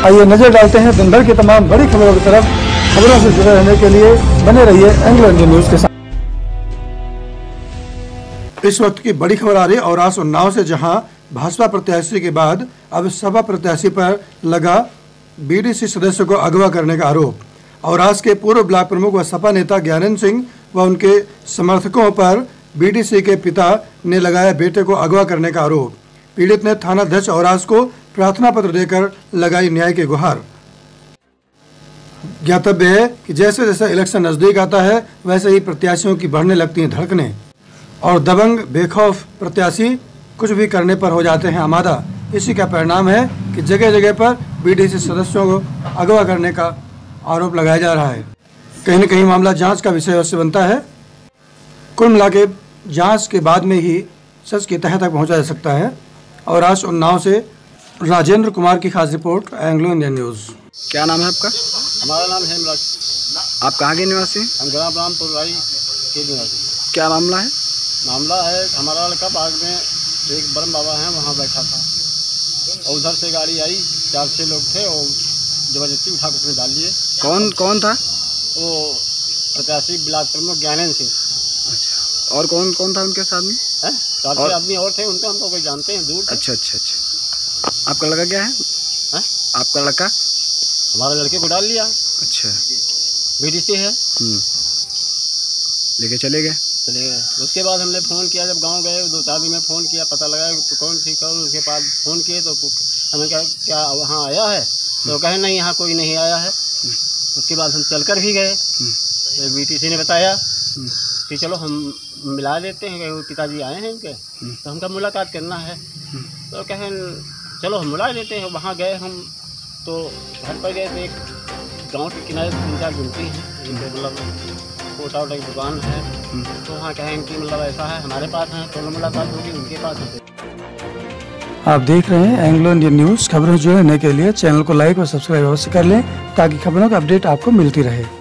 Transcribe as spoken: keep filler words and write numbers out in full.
आइए नजर डालते हैं दिन भर की तमाम बड़ी खबरों की तरफ। खबरों से जुड़े रहने के लिए बने रहिए एंग्लो इंडियन न्यूज के साथ। इस वक्त की बड़ी खबर आ रही है औरास उन्नाव से, जहां भाजपा प्रत्याशी के बाद अब सपा प्रत्याशी पर लगा बीडीसी सदस्य को अगवा करने का आरोप। औरास के पूर्व ब्लॉक प्रमुख व सपा नेता ज्ञानेंद्र सिंह व उनके समर्थकों पर बीडीसी के पिता ने लगाया बेटे को अगवा करने का आरोप। पीड़ित ने थानाध्यक्ष औरास को प्रार्थना पत्र देकर लगाई न्याय की गुहार। ज्ञातव्य है कि जैसे जैसे इलेक्शन नजदीक आता है वैसे ही प्रत्याशियों की बढ़ने लगती हैं धड़कनें और दबंग बेखौफ प्रत्याशी कुछ भी करने पर हो जाते हैं आमादा। इसी का परिणाम है कि जगह जगह पर बीडीसी सदस्यों को अगवा करने का आरोप लगाया जा रहा है। कहीं न कहीं मामला जांच का विषय अवश्य बनता है। कुल मिला के जाँच के बाद में ही सच की तह तक पहुँचा जा सकता है। और आज उन्नाव से राजेंद्र कुमार की खास रिपोर्ट, एंग्लो इंडियन न्यूज़। क्या नाम है आपका? हमारा नाम हेमराज। आप कहाँ के निवासी? हम ग्राम रामपुर राई के निवासी। क्या मामला है? मामला है हमारा लड़का बाग में एक ब्रह्म बाबा है, वहाँ बैठा था और उधर से गाड़ी आई, चार छः लोग थे और जबरदस्ती उठा कर उसमें डाल लिए। कौन कौन था? वो प्रत्याशी ब्लॉक प्रमुख ज्ञानेंद्र सिंह। अच्छा, और कौन कौन था उनके साथ में? है चार छः आदमी और थे, उनको हमको कोई जानते हैं दूर। अच्छा अच्छा अच्छा। आपका लड़का क्या है? है आपका लड़का? हमारे लड़के को डाल लिया। अच्छा, बीडीसी है। लेके चले गए चले गए उसके बाद हमने फ़ोन किया, जब गांव गए दो चार दिन में फ़ोन किया, पता लगा तो कौन ठीक है। उसके बाद फ़ोन किए तो हमें क्या क्या वहाँ आया है, तो कहे नहीं यहाँ कोई नहीं आया है। उसके बाद हम चलकर भी गए, तो बीटीसी ने बताया कि चलो हम मिला देते हैं, वो पिताजी आए हैं इनके, तो हमका मुलाकात करना है। तो कहें चलो हम बुला देते हैं। वहाँ गए हम, तो घर पर गए तो एक गांव के किनारे तीन चार गुमती हैं, मतलब कोटा वोटा की दुकान है। तो वहाँ कहें कि मतलब ऐसा है हमारे पास है, तो मुलाकात होगी उनके पास है। आप देख रहे हैं एंग्लो इंडियन न्यूज़। खबरों से जुड़ने के लिए चैनल को लाइक और सब्सक्राइब अवश्य कर लें ताकि खबरों का अपडेट आपको मिलती रहे।